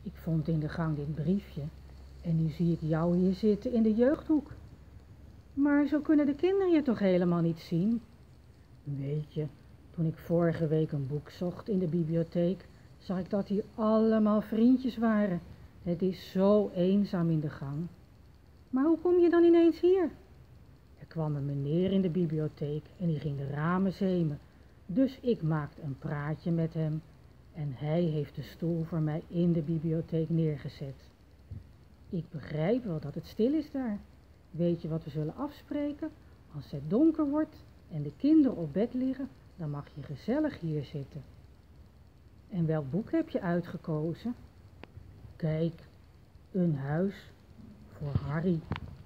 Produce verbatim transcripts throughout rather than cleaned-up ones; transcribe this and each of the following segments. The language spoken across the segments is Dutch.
Ik vond in de gang dit briefje en nu zie ik jou hier zitten in de jeugdhoek. Maar zo kunnen de kinderen je toch helemaal niet zien? Weet je, toen ik vorige week een boek zocht in de bibliotheek, zag ik dat hier allemaal vriendjes waren. Het is zo eenzaam in de gang. Maar hoe kom je dan ineens hier? Er kwam een meneer in de bibliotheek en die ging de ramen zemen. Dus ik maakte een praatje met hem en hij heeft de stoel voor mij in de bibliotheek neergezet. Ik begrijp wel dat het stil is daar. Weet je wat we zullen afspreken? Als het donker wordt en de kinderen op bed liggen, dan mag je gezellig hier zitten. En welk boek heb je uitgekozen? Kijk, een huis voor Harry.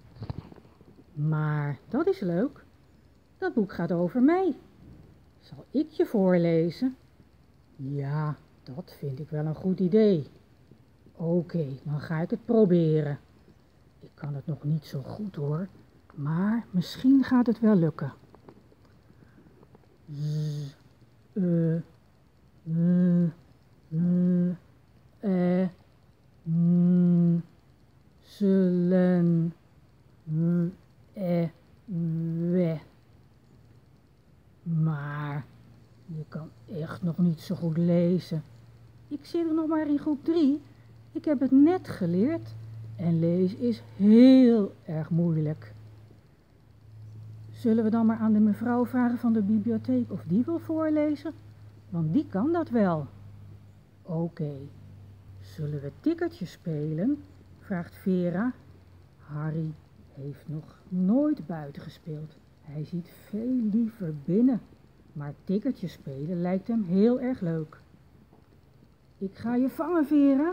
Maar dat is leuk. Dat boek gaat over mij. Zal ik je voorlezen? Ja, dat vind ik wel een goed idee. Oké, dan ga ik het proberen. Ik kan het nog niet zo goed hoor, maar misschien gaat het wel lukken. Z, e, e, e, e, n, zullen, w, e, we. Maar je kan echt nog niet zo goed lezen. Ik zit er nog maar in groep drie. Ik heb het net geleerd en lezen is heel erg moeilijk. Zullen we dan maar aan de mevrouw vragen van de bibliotheek of die wil voorlezen? Want die kan dat wel. Oké, okay. Zullen we tikkertje spelen? Vraagt Vera. Harry heeft nog nooit buiten gespeeld. Hij ziet veel liever binnen. Maar tikkertje spelen lijkt hem heel erg leuk. Ik ga je vangen, Vera.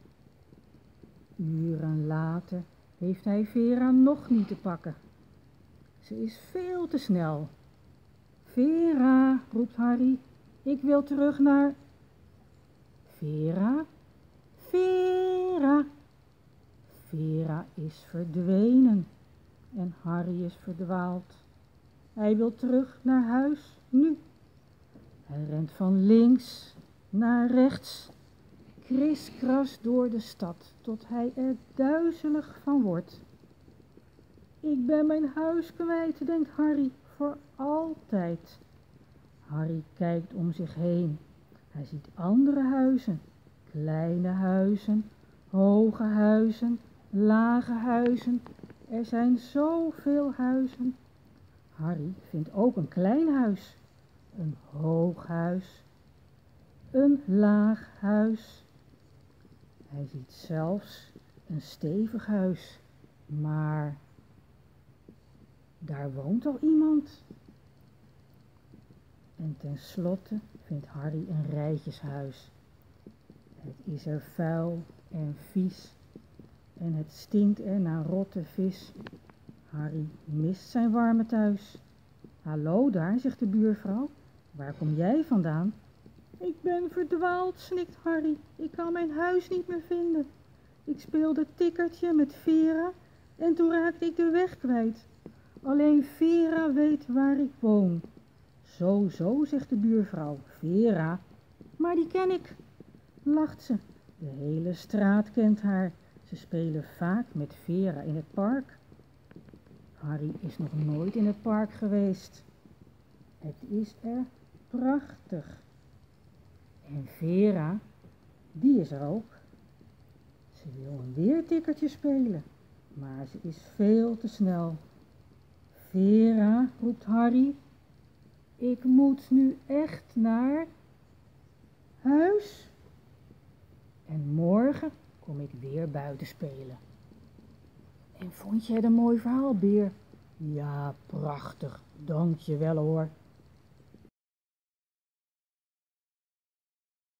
Uren later heeft hij Vera nog niet te pakken. Ze is veel te snel. Vera, roept Harry, ik wil terug naar... Vera, Vera. Vera is verdwenen en Harry is verdwaald. Hij wil terug naar huis, nu. Hij rent van links naar rechts, kriskras door de stad, tot hij er duizelig van wordt. Ik ben mijn huis kwijt, denkt Harry, voor altijd. Harry kijkt om zich heen. Hij ziet andere huizen, kleine huizen, hoge huizen, lage huizen. Er zijn zoveel huizen. Harry vindt ook een klein huis, een hoog huis, een laag huis. Hij ziet zelfs een stevig huis, maar daar woont al iemand. En tenslotte vindt Harry een rijtjeshuis. Het is er vuil en vies en het stinkt er naar rotte vis. Harry mist zijn warme thuis. Hallo daar, zegt de buurvrouw. Waar kom jij vandaan? Ik ben verdwaald, snikt Harry. Ik kan mijn huis niet meer vinden. Ik speelde tikkertje met Vera en toen raakte ik de weg kwijt. Alleen Vera weet waar ik woon. Zo, zo, zegt de buurvrouw. Vera, maar die ken ik, lacht ze. De hele straat kent haar. Ze spelen vaak met Vera in het park. Harry is nog nooit in het park geweest. Het is er prachtig. En Vera, die is er ook. Ze wil een weertikkertje spelen, maar ze is veel te snel. Vera, roept Harry, ik moet nu echt naar huis. En morgen kom ik weer buiten spelen. En vond je het een mooi verhaal, Beer? Ja, prachtig. Dank je wel hoor.